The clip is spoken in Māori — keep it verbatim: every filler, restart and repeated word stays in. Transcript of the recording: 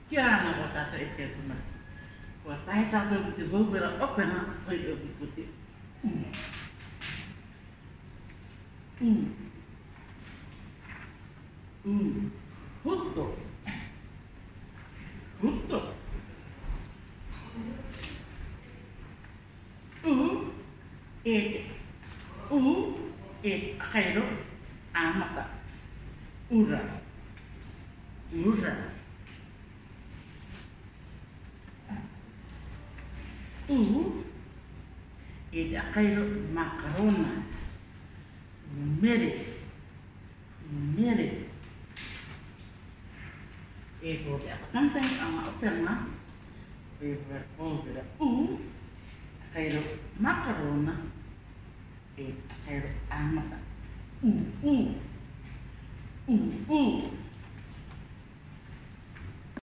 Kia rana ko tata e kia tuna. Kua tahe tātou ki te vauvera opena, pai e ki ko te u. U. U. Huto. Huto. U. E te. U. E akairo. Amata. Ura. Ura. U. E te akairo macarona. Mere. Mere. E ko te akatantai anga opena. E vera polvera. U. Akairo macarona. E akairo amata. U. U. U. U.